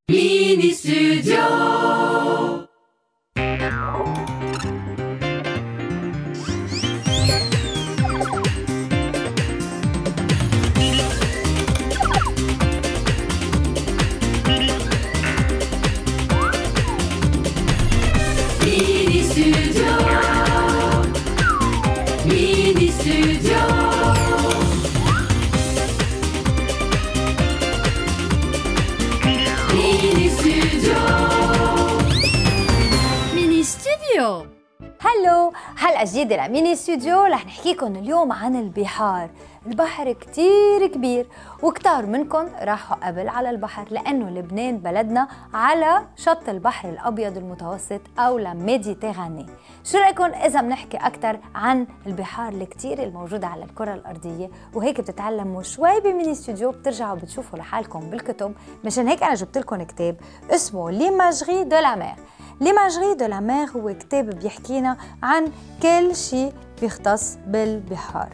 ميني ستوديو. ميني ستوديو. ميني ستوديو. ميني ستوديو. ميني ستوديو. هلو، حلقة جديدة لميني ستوديو. رح نحكيكم اليوم عن البحار. البحر كتير كبير وكتار منكم راحوا قبل على البحر، لأنه لبنان بلدنا على شط البحر الأبيض المتوسط أو لميديتيراني. شو رأيكم إذا بنحكي أكتر عن البحار الكتير الموجودة على الكرة الأرضية، وهيك بتتعلموا شوي بميني ستوديو، بترجعوا بتشوفوا لحالكم بالكتب. مشان هيك أنا جبت لكم كتاب اسمه ليماجري دو لا مير. ليماجري دو لا مير هو كتاب بيحكينا عن كل شيء بيختص بالبحار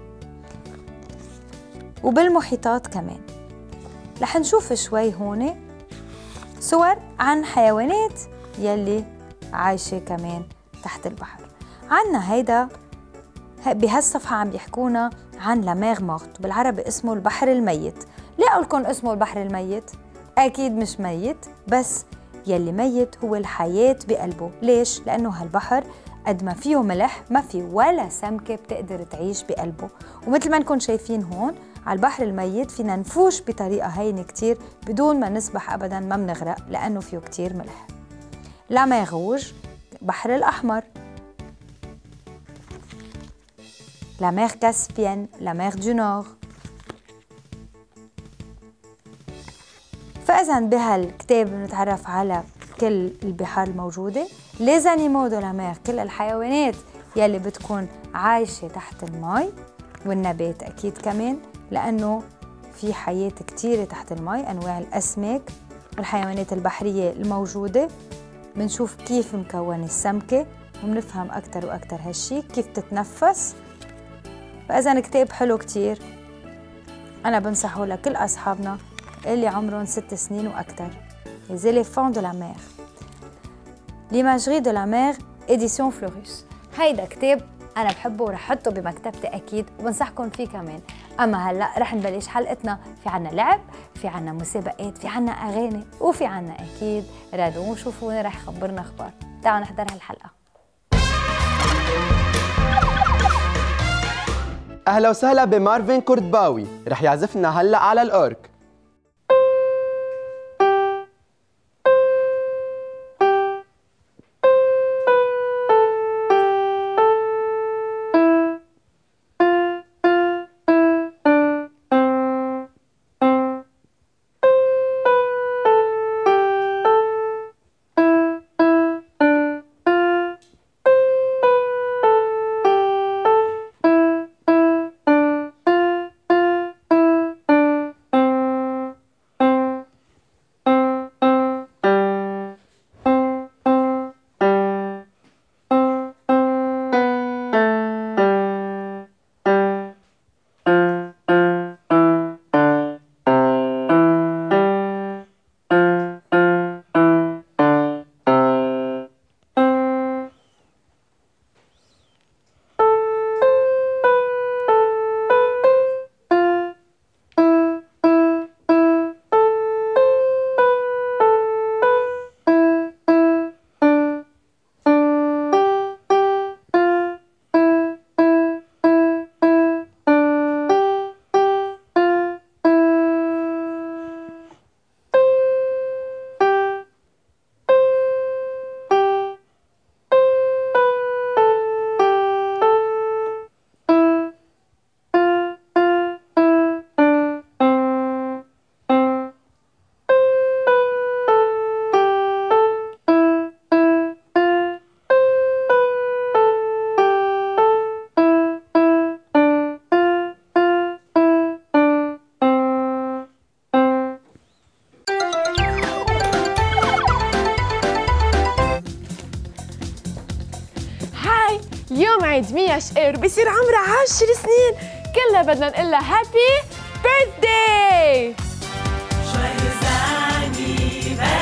وبالمحيطات كمان. رح نشوف شوي هون صور عن حيوانات يلي عايشة كمان تحت البحر. عنا هيدا بهالصفحة عم بيحكونا عن لا مير مورت، بالعربي اسمه البحر الميت. ليه قولكم اسمه البحر الميت؟ أكيد مش ميت، بس يلي ميت هو الحياة بقلبه. ليش؟ لأنه هالبحر قد ما فيه ملح ما في ولا سمكة بتقدر تعيش بقلبه. ومثل ما نكون شايفين هون على البحر الميت فينا نفوش بطريقة هينة كتير بدون ما نسبح أبداً، ما بنغرق لأنه فيه كتير ملح. لا مير روج، بحر الأحمر. لا مير كاسبيان، لا مير دو نور. فإذا بهالكتاب بنتعرف على كل البحار الموجودة، les animaux de la mer، كل الحيوانات يلي بتكون عايشة تحت المي، والنبات أكيد كمان لأنه في حياة كتيرة تحت المي، أنواع الأسماك والحيوانات البحرية الموجودة. بنشوف كيف مكون السمكة وبنفهم أكتر وأكتر هالشي، كيف تتنفس. فإذا كتاب حلو كتير، أنا بنصحه لكل أصحابنا اللي عمرهم 6 سنين وأكتر. Les éléphants de la mer. L'imagerie de la mer édition Florus. هيدا كتاب أنا بحبه ورح حطه بمكتبتي أكيد، وبنصحكم فيه كمان. أما هلأ رح نبلش حلقتنا. في عنا لعب، في عنا مسابقات، في عنا أغاني، وفي عنا أكيد رادو. وشوفونا رح يخبرنا أخبار. تعالوا نحضر هالحلقة. أهلا وسهلا بمارفين كوردباوي، رح يعزفنا هلأ على الأورك. يوم عيد ميا شقير بيصير عمرها 10 سنين، كلنا بدنا نقول لها هابي بيرثداي. Joyeux anniversaire.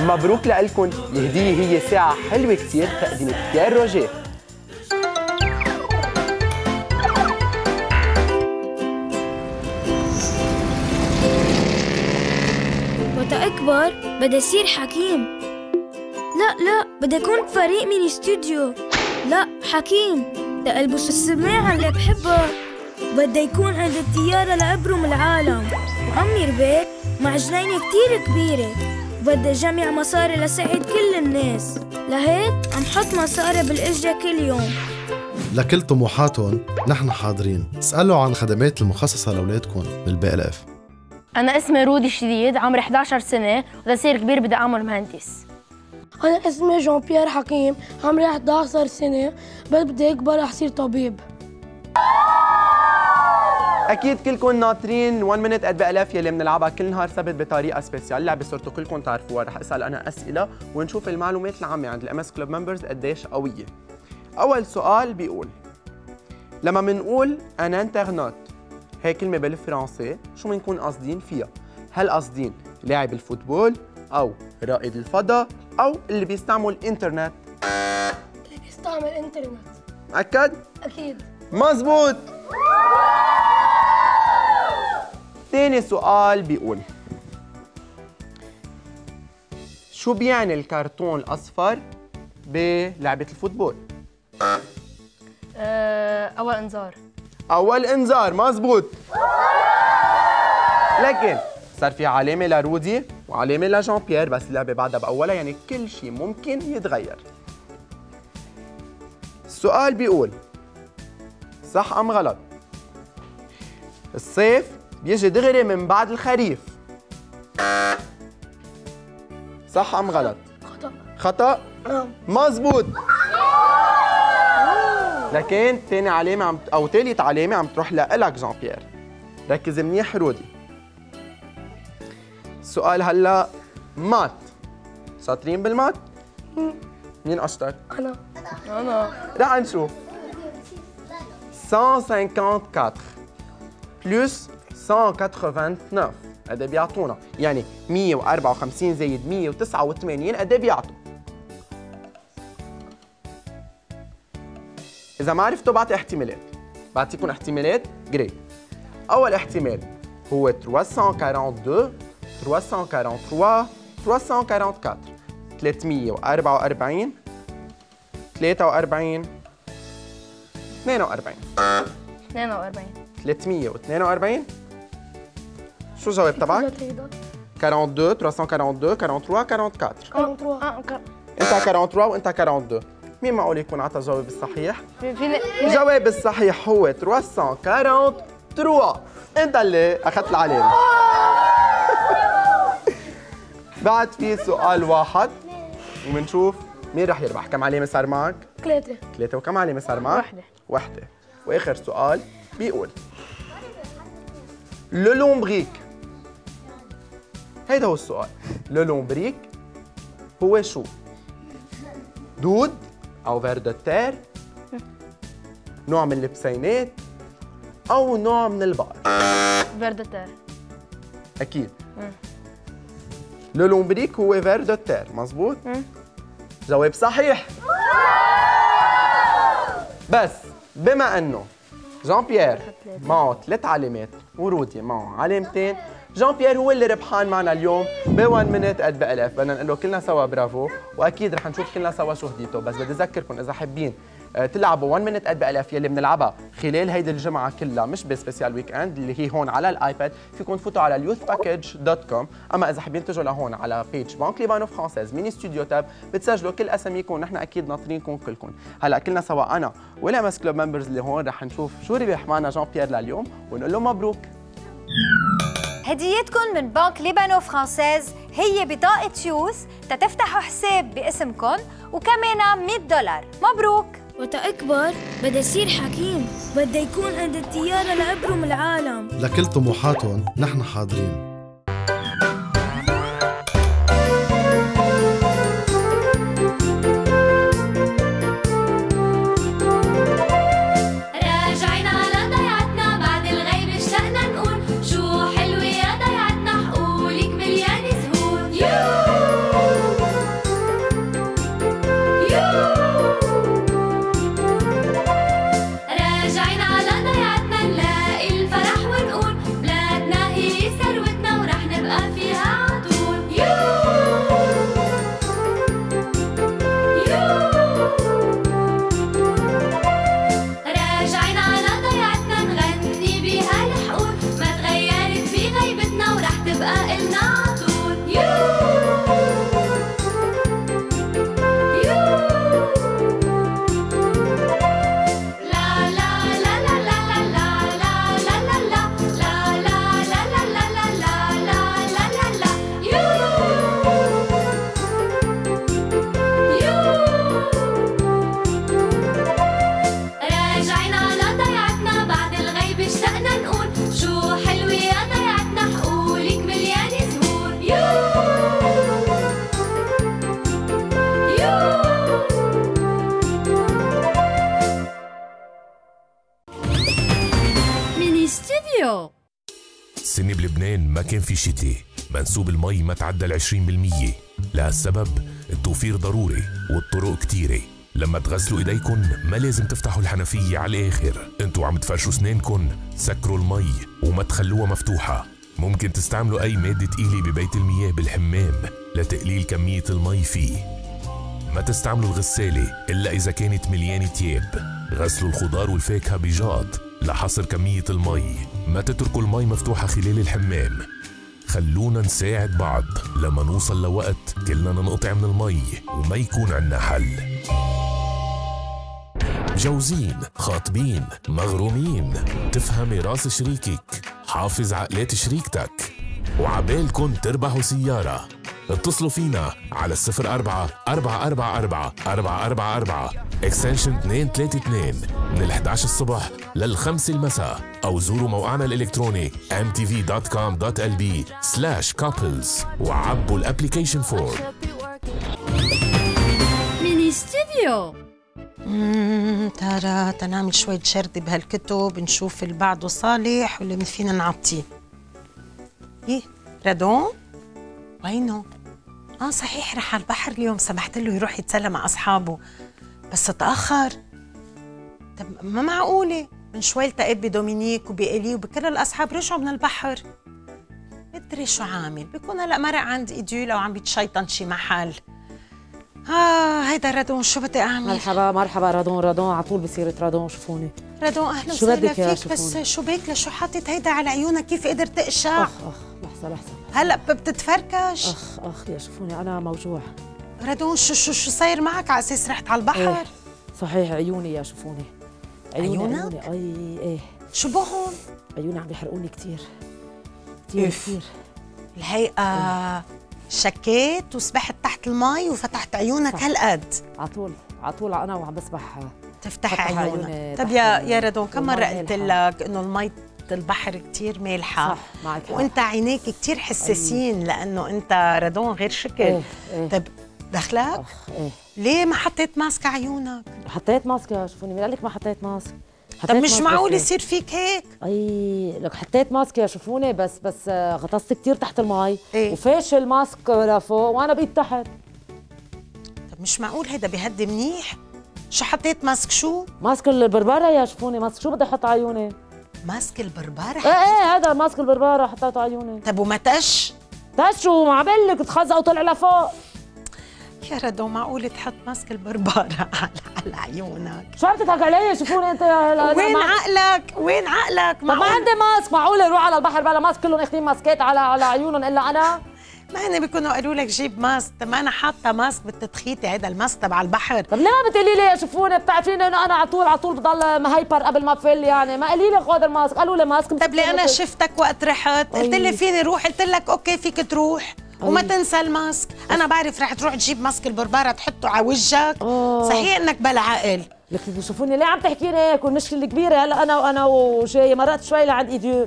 مبروك لكم، الهدية هي ساعة حلوة كتير تقديم بيير روجيه. وقت أكبر بدي أصير حكيم. لا بدي أكون بفريق ميني ستوديو. لا حكيم، بدي ألبس السماعة اللي بحبها. بدي يكون عندي الطيارة لأبرم العالم وعمر بيت مع جنينة كتير كبيرة. وبدي جمع مصاري لساعد كل الناس، لهيك عم حط مصاري بالإجرة كل يوم. لكل طموحاتهم نحن حاضرين. اسألوا عن الخدمات المخصصة لأولادكم بالبي ال اف. أنا اسمي رودي شديد، عمري 11 سنة، وإذا صير كبير بدي أعمل مهندس. أنا اسمي جون بيير حكيم، عمري 11 سنة، بس بدي أكبر أصير طبيب. اكيد كلكم ناطرين 1 minute at بألاف يلي بنلعبها كل نهار سبت بطريقه سبيسيال. اللعبه صرتوا كلكم تعرفوها، رح اسال انا اسئله ونشوف المعلومات العامه عند الام اس كلوب ممبرز قديش قويه. اول سؤال بيقول لما بنقول ان انترنت هي كلمه بالفرنسي شو بنكون قاصدين فيها؟ هل قاصدين لاعب الفوتبول او رائد الفضاء او اللي بيستعمل الانترنت؟ اللي بيستعمل انترنت. مأكد؟ أكيد. مزبوط. تاني سؤال بيقول شو بيعني الكرتون الأصفر بلعبة الفوتبول؟ أول إنذار. أول إنذار، مزبوط. لكن صار في علامة لرودي وعلامة لجان بيير، بس اللعبة بعدها بأولها، يعني كل شيء ممكن يتغير. السؤال بيقول صح أم غلط؟ الصيف بيجي دغري من بعد الخريف. صح أم غلط؟ خطأ. خطأ؟ مزبوط. لكن تاني علامة أو تالت علامة عم تروح لإلك جان بيير. ركز منيح رودي. السؤال هلا مات. شاطرين بالمات؟ مين أشطر؟ أنا. رح نشوف. 154 بلس 189 قد بيعطونا؟ يعني 154 زائد 189 قد بيعطوا؟ إذا ما عرفتوا بعطي احتمالات. بعطيكم احتمالات جريت. أول احتمال هو 342 343 344 344 43 42 42 342. شو الجواب تبعك؟ 42 342 43 44. انت 43 وانت 42. مين معقول يكون عطى الجواب الصحيح؟ الجواب الصحيح هو 343. انت اللي اخذت العلامه. بعد في سؤال واحد وبنشوف مين رح يربح. كم علامه صار معك؟ 3. 3. وكم علامه صار معك؟ واحدة. واخر سؤال بيقول لو لومبريك. هيدا هو السؤال. لو لومبريك هو شو؟ دود او فير دو تير، نوع من البسينات، او نوع من البقر؟ فير دو تير. اكيد. لو لومبريك هو فير دو تير، مزبوط؟ جواب صحيح. بس بما انه جان بيير معه 3 علامات ورودي معه علامتين، جان بيير هو اللي ربحان معنا اليوم ب 1 minute at بألاف. بدنا نقول له كلنا سوا برافو، واكيد رح نشوف كلنا سوا شو هديته. بس بدي اذكركم اذا حابين تلعبوا 1 minute at بألاف يلي بنلعبها خلال هيدي الجمعه كلها، مش بسبيسيال ويك اند اللي هي هون على الايباد، فيكم تفوتوا على youthpackage.com. اما اذا حابين تجوا لهون على بيج بنك ليبانو فرانسيز ميني ستوديو تاب، بتسجلوا كل اساميكم ونحن اكيد ناطرينكم كلكم. هلا كلنا سوا انا والام اس كلوب ممبرز اللي هون رح نشوف شو ربح معنا جان بيير لليوم ونقول له مبروك. هديتكم من بنك ليبانو فرانسيز هي بطاقة يوث تتفتحوا حساب باسمكم وكمان $100. مبروك. وقت أكبر بدي أصير حكيم. بدي يكون عندي الطيارة لأبرم العالم. لكل طموحاتهم نحن حاضرين. الاستوديو. السنة بلبنان ما كان في شتاء، منسوب المي ما تعدى 20%. لهالسبب التوفير ضروري والطرق كتيرة. لما تغسلوا ايديكن ما لازم تفتحوا الحنفية على الآخر. انتوا عم تفرشوا سنانكن سكروا المي وما تخلوها مفتوحة. ممكن تستعملوا أي مادة تقيلة ببيت المياه بالحمام لتقليل كمية المي فيه. ما تستعملوا الغسالة إلا إذا كانت مليانة تياب. غسلوا الخضار والفاكهة بجاط لحصر كمية المي. ما تتركوا المي مفتوحة خلال الحمام. خلونا نساعد بعض لما نوصل لوقت كلنا ننقطع من المي وما يكون عنا حل. مجوزين، خاطبين، مغرومين، تفهمي راس شريكك، حافظ عقلات شريكتك، وعبالكن تربحوا سيارة. اتصلوا فينا على 04-444-444 اكستنشن 232 من 11 الصبح لل5 المساء، أو زوروا موقعنا الإلكتروني mtv.com.lb/couples وعبوا الابليكيشن فورم. ميني استوديو. ترى تنعمل شوية جرد بهالكتب نشوف اللي بعده صالح واللي فينا نعطيه. ايه رادون وينه؟ صحيح رح على البحر اليوم، سمحت له يروح يتسلى مع أصحابه بس تأخر. طب ما معقولة، من شوي التقيت بدومينيك وبإلي وبكل الأصحاب رجعوا من البحر. مدري شو عامل، بيكون هلا مرق عند إيديول أو عم بيتشيطن شي محل. هيدا رادون شو بدي أعمل؟ مرحبا مرحبا رادون على طول بصيرة رادون. شوفوني رادون أهلا وسهلا فيك. بس شو بك لشو حاطط هيدا على عيونك؟ كيف قدرت تقشع؟ لحظة هلا بتتفركش؟ اخ يا شوفوني انا موجوع. رادون شو صاير معك؟ على اساس رحت على البحر؟ صحيح عيوني يا شوفوني. عيونك؟ ايه شو بهم؟ عيوني عم بيحرقوني كثير كثير. الهيئة شكيت وسبحت تحت المي وفتحت عيونك هالقد؟ على طول انا وعم بسبح تفتح عيونك. طب يا رادون كم مرة قلت لك انه المي البحر كتير مالحة؟ صح معك. وانت عينيك كتير حساسين لانه انت رادون غير شكل. طيب دخلك؟ ليه ما حطيت ماسك على عيونك؟ حطيت ماسك يا شوفوني، مين قال لك ما حطيت ماسك؟ طب مش معقول يصير فيك هيك؟ لك حطيت ماسك يا شوفوني بس غطست كتير تحت المي وفاش الماسك لفوق وانا بقيت تحت. طب مش معقول، هيدا بيهدي منيح. شو حطيت ماسك؟ شو؟ ماسك البربرة يا شوفوني. ماسك شو بدي احط على عيوني؟ ماسك البربرة؟ ايه هذا ماسك البربرة حطيته على عيوني. طب وما تش وما عبالك تخزق وطلع لفوق. يا رادون معقول تحط ماسك البربرة على عيونك؟ شو عم تضحك علي؟ شوفوني انت وين عقلك؟ وين عقلك؟ طب ما عندي ماسك، معقول يروح على البحر بلا ماسك؟ كلهم اخذين ماسكات على عيونهم الا انا؟ ما هن بيكونوا قالوا لك جيب ماسك. طب ما انا حاطه ماسك بالتدخيتي، هيدا الماسك تبع البحر. طب ليه ما بتقولي لي يا شوفوني؟ بتعرفيني انه انا على طول بضل مهيبر قبل ما بفل يعني. ما قالي لي خذ الماسك، قالوا لي ماسك. طب ليه انا شفتك وقت رحت قلت لي فيني روح، قلت لك اوكي فيك تروح وما تنسى الماسك. انا بعرف رح تروح تجيب ماسك البربره تحطه على وجهك. صحيح انك بلا عقل. لك شوفوني ليه عم تحكيني هيك؟ والمشكله الكبيره هلا انا وجاي مرقت شوي لعند ايديول.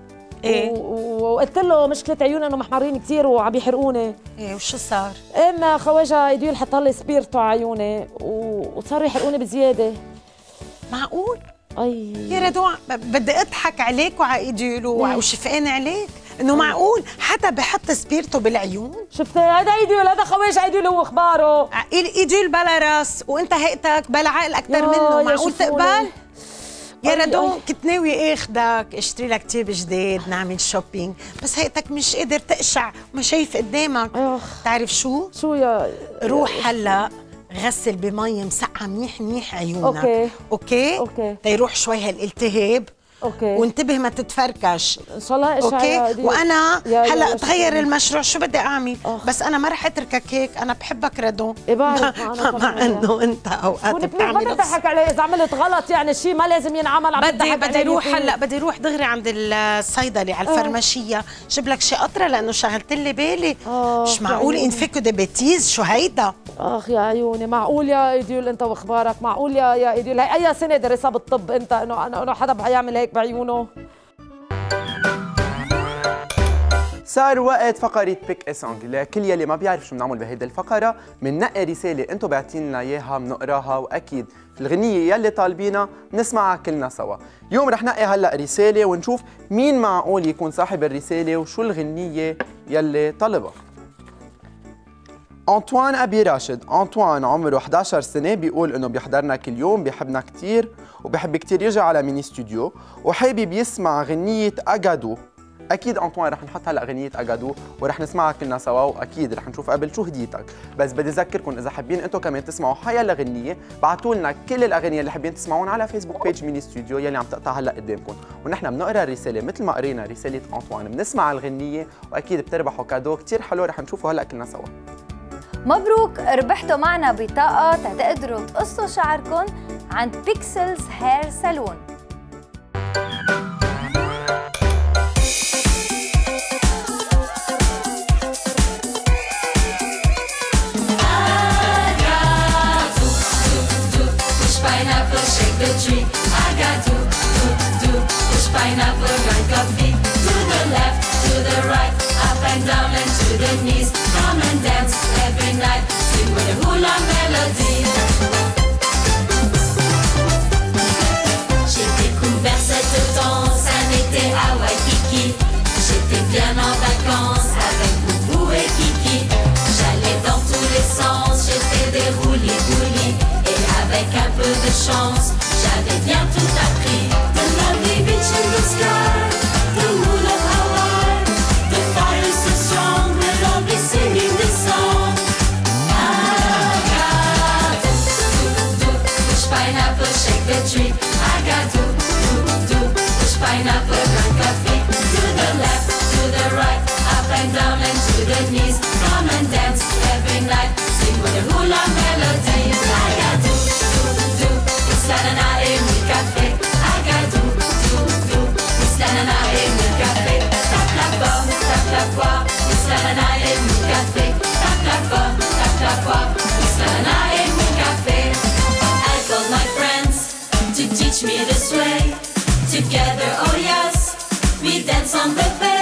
وقلت له مشكله عيوني انه محمرين كثير وعم يحرقوني. وشو صار؟ اما خواجه ايديول حط لي سبيرتو على عيوني وصاروا يحرقوني بزياده. معقول؟ يا رادون بدي اضحك عليك وعلى ايديول وشفقان عليك انه معقول حدا بحط سبيرتو بالعيون؟ شفت هذا ايديول، هذا خواجه ايديول هو اخباره. ايديول بلا راس وانت هيئتك بلا عقل اكثر منه. معقول تقبل؟ يا رادون كنت ناوي اخدك اشتري لك تيب جديد نعمل شوبينج، بس هيئتك مش قادر تقشع وما شايف قدامك. تعرف شو يا روح هلا غسل بمي مسقعه منيح عيونك. اوكي تيروح شوي هالالتهاب. وانتبه ما تتفركش ان شاء الله. اوكي وانا هلا تغير المشروع. شو بدي اعمل؟ بس انا ما رح اتركك هيك. انا بحبك رادون. مع انه انت اوقات بتعمل ما تضحك علي اذا عملت غلط يعني شيء ما لازم ينعمل. بدي اروح هلا، بدي اروح دغري عند الصيدلي على الفرماشيه جيب لك شي قطره لانه شغلت لي بالي. مش معقول انفكو ديابيتيز. شو هيدا؟ يا عيوني. معقول يا ايديول انت واخبارك؟ معقول يا ايديول؟ هي اي سنه درسها بالطب انت انه حدا بيعمل هيك بعيونه؟ صار وقت فقرة بيك اي سونج. لكل يلي ما بيعرف شو بنعمل بهيدي الفقرة، بننقي رسالة انتم باعتين لنا اياها بنقراها، واكيد في الغنية يلي طالبينها بنسمعها كلنا سوا. اليوم رح نقي هلا رسالة ونشوف مين معقول يكون صاحب الرسالة وشو الغنية يلي طلبها. أنطوان أبي راشد. أنطوان عمره 11 سنة، بيقول إنه بيحضرنا كل يوم، بيحبنا كتير وبيحب كتير يجي على ميني ستوديو وحابب يسمع غنية أجادو. أكيد أنطوان رح نحط هلا غنية أجادو ورح نسمعها كلنا سوا، وأكيد رح نشوف قبل شو هديتك. بس بدي أذكركم إذا حابين أنتم كمان تسمعوا حيلا غنية، بعتوا لنا كل الأغاني اللي حابين تسمعون على فيسبوك بيج ميني ستوديو يلي عم تقطع هلا قدامكم، ونحن بنقرا الرسالة مثل ما قرينا رسالة أنطوان، بنسمع الغنية وأكيد بتربحوا كادو كتير حلو رح نشوفه هلا كلنا سوا. مبروك، ربحتوا معنا بطاقة تقدروا تقصوا شعركم عند بيكسلز هير سالون. Chance, j'avais bien tout appris. The lovely beach in the sky, the moon of Hawaii, the fire is so strong, we'll all be singing this song. I got push pineapple, shake the tree. I got push pineapple, grind coffee. To the left, to the right, up and down and to the knees. Come and dance every night, sing with a hula melody. I got Stanana in the café, Agadou, Stanana in the café, tape la poire, Stanana in the café, tape la poire, Stanana in the café. I called my friends to teach me this way. Together, oh yes, we dance on the bay.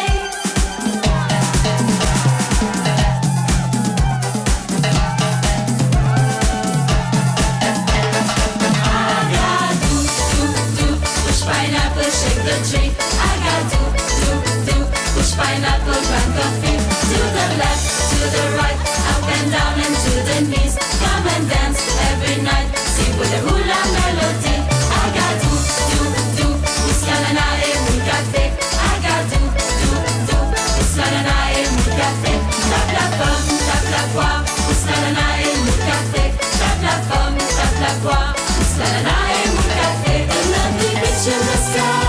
Shake the tree, I got push pineapple, grind coffee. To the left, to the right, up and down and to the knees. Come and dance every night, sing with a hula melody. I got Islanana in the café. I got Islanana in the café. Tape la poire, Islanana in the café. Tape la poire, Islanana in the café. The lovely beach in the sky.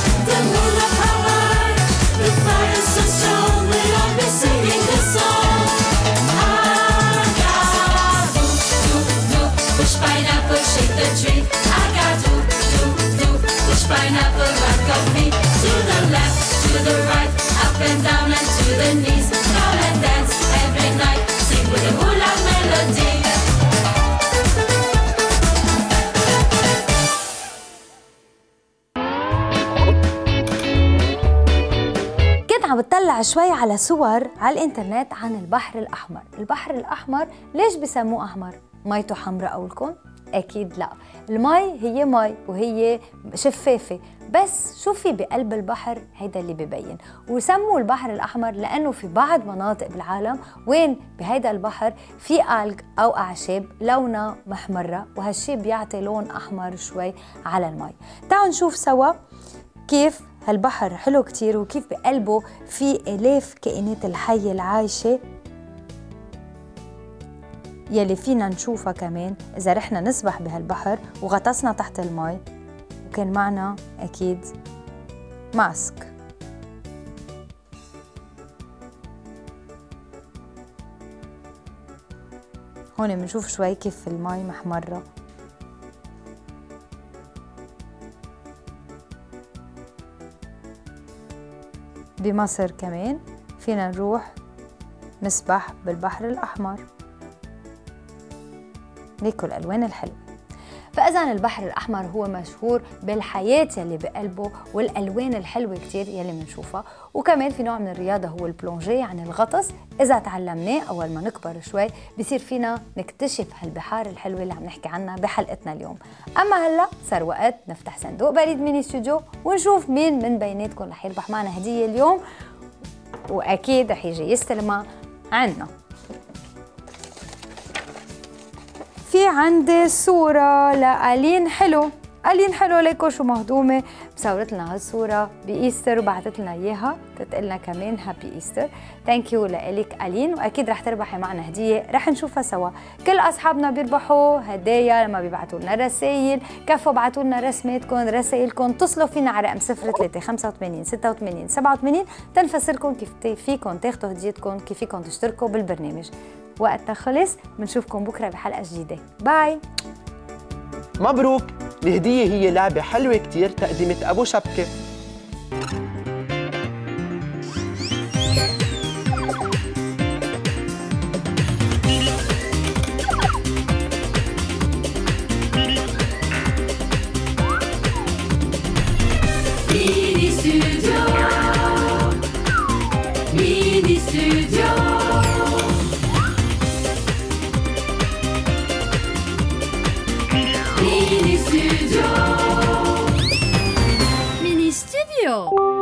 Shake the tree, I got push pineapple, grind coffee. To the left, to the right, up and down and to the knees. Come and dance every night, sing with a hula melody. كنت عم بتطلع شوي على صور على الانترنت عن البحر الأحمر. البحر الأحمر ليش بسموه أحمر؟ ميته حمراء قولكم؟ أكيد لا، المي هي مي وهي شفافة، بس شو في بقلب البحر هيدا اللي ببين. وسموا البحر الأحمر لأنه في بعض مناطق بالعالم وين بهيدا البحر في ألج أو أعشاب لونها محمرة، وهالشي بيعطي لون أحمر شوي على المي. تعالوا نشوف سوا كيف هالبحر حلو كتير وكيف بقلبه في آلاف كائنات الحية العايشة يلي فينا نشوفها كمان إذا رحنا نسبح بهالبحر وغطسنا تحت المي وكان معنا أكيد ماسك. هون بنشوف شوي كيف المي محمرة. بمصر كمان فينا نروح نسبح بالبحر الأحمر. ليكوا الألوان الحلوة. فإذا البحر الأحمر هو مشهور بالحياة يلي بقلبه والألوان الحلوة كتير يلي منشوفها، وكمان في نوع من الرياضة هو البلونجي يعني الغطس، إذا تعلمناه أول ما نكبر شوي بصير فينا نكتشف هالبحار الحلوة اللي عم نحكي عنها بحلقتنا اليوم. أما هلأ صار وقت نفتح صندوق بريد ميني ستوديو ونشوف مين من بيناتكم رح يربح معنا هدية اليوم، وأكيد رح يجي يستلمها عنا. في عندي صورة لألين حلو. ألين حلو ليكو شو مهضومة مصورت لنا هالصورة بإيستر وبعثت لنا إياها تتقلنا كمان هابي إيستر. ثانك يو لإلك ألين، وأكيد رح تربحي معنا هدية رح نشوفها سوا. كل أصحابنا بيربحوا هدايا لما بيبعتوا لنا رسائل. كفوا بعتوا لنا رسماتكم رسائلكم، اتصلوا فينا على رقم 03 85 86 87 تنفسركم كيف فيكم تاخذوا هديتكم، كيف فيكم تشتركوا بالبرنامج. وقتها خلص، بنشوفكم بكره بحلقة جديدة. باي. مبروك، الهدية هي لعبة حلوة كتير تقديمة أبو شبكة. Mini Studio, Mini Studio. Mini Studio.